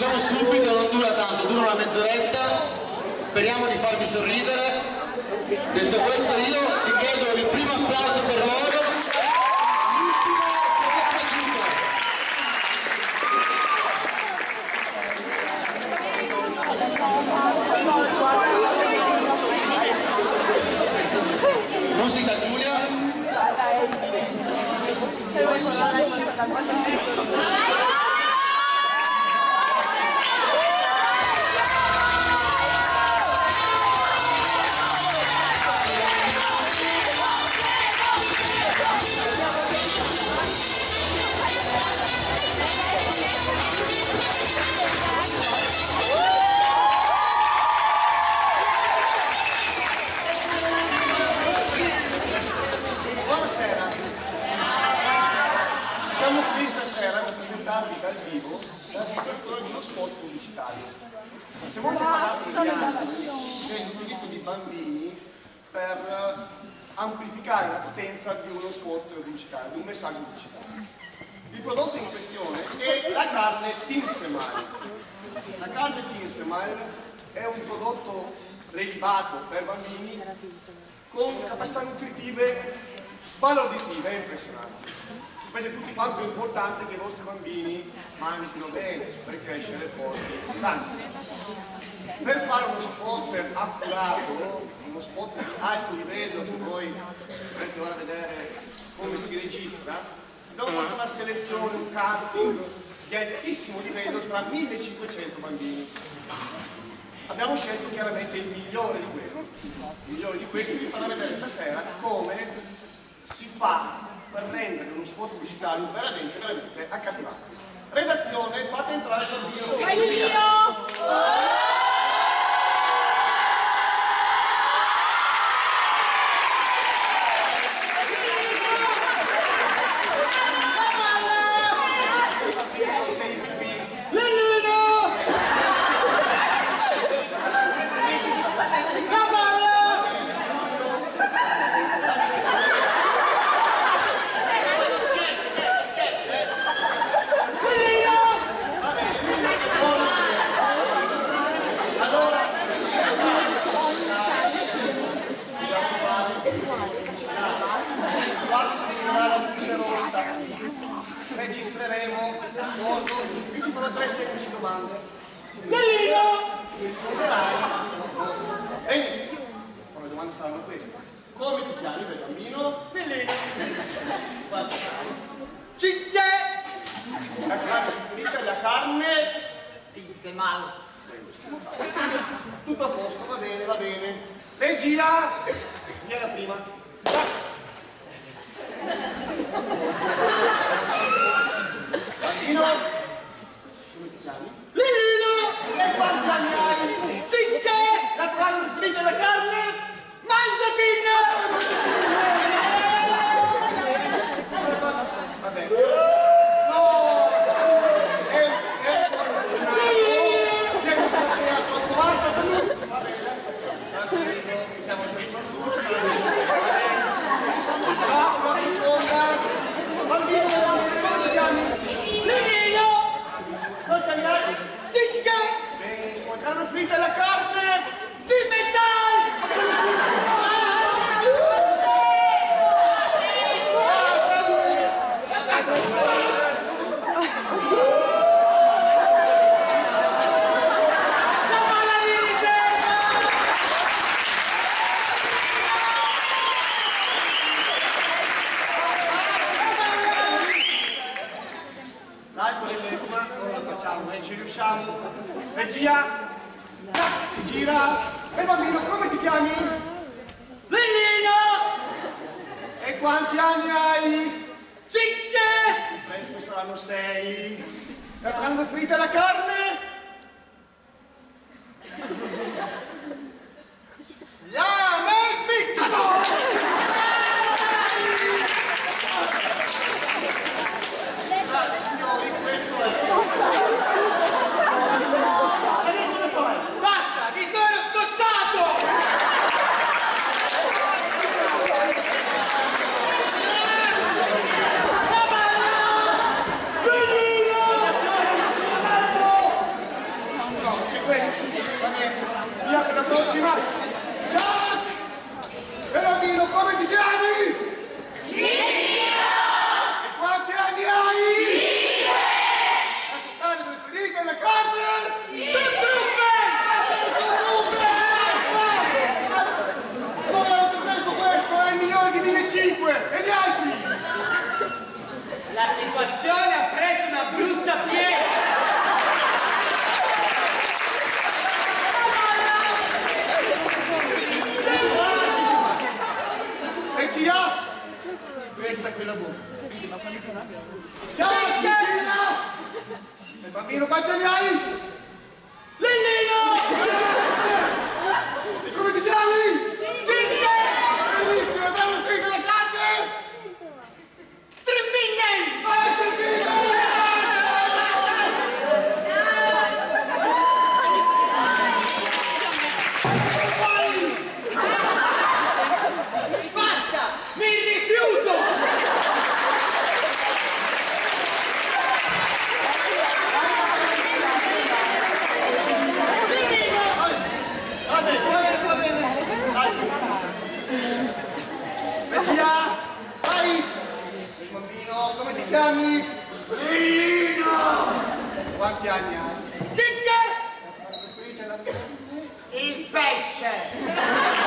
cominciamo subito, non dura tanto, dura una mezz'oretta, speriamo di farvi sorridere. Detto questo io vi chiedo il primo applauso per loro. Musica Giulia. Siamo qui stasera per presentarvi dal vivo la registrazione di uno spot pubblicitario. Siamo anche parlati dell'utilizzo di bambini per amplificare la potenza di uno spot pubblicitario, di un messaggio pubblicitario. Il prodotto in questione è la carne Tinsemile. La carne Tinsemile è un prodotto prelibato per bambini con capacità nutritive sbalorditive e impressionanti. Sapete tutti quanto è importante che i vostri bambini mangino bene per crescere forti e sani. Per fare uno spot accurato, uno spot di alto livello che voi potrete ora vedere come si registra, abbiamo fatto una selezione, un casting di altissimo livello tra 1500 bambini. Abbiamo scelto chiaramente il migliore di questi. Il migliore di questi vi farà vedere stasera come si fa per rendere uno spot pubblicitario veramente accattivante. Redazione, fate entrare il bambino. Registreremo molto, vi farò 3 semplici domande. Lellino! Risponderai. Benissimo. Le domande saranno queste. Come ti chiami bel bambino? Lellino. Quanti anni? 5! La carne preferita è la carne Tinsemile. Benissimo. Tutto a posto, va bene, va bene. Regia! Via la prima. Bambino, come ti chiami? Lino! E quanti anni hai? 5! La tua carne preferita della carne? Mangiatina! Va bene. No! È emozionato! C'è un platea troppo vasta per lui! Va bene, mettiamo il primo turno. Va bene. Una seconda. Bambino, quanti chiami? Benissimo, carne fritta e la carne ci riusciamo. Regia, si gira. E bambino, come ti chiami? Lillino! E quanti anni hai? 5! Presto saranno 6. La carne fritta e la carne? Signori, questo è... Adesso le fai! Basta, mi sono scocciato! la carne? Sì! Dove avete preso questo? È il migliore di 1.500 e gli altri? La situazione ha preso una brutta piega! Regia! Questa è quella buona. Ciao Cicina! Il bambino quanti anni hai? Lillino! E come ti chiami? Cinque! Benissimo, abbiamo finito la carne? Strimbingen! Vai Strimbingen! Basta! Mi rifiuto! Va bene. Regia, vai! Il bambino, come ti chiami? Lino! Quanti anni hai? Zicche! La preferita è la carne? Il pesce!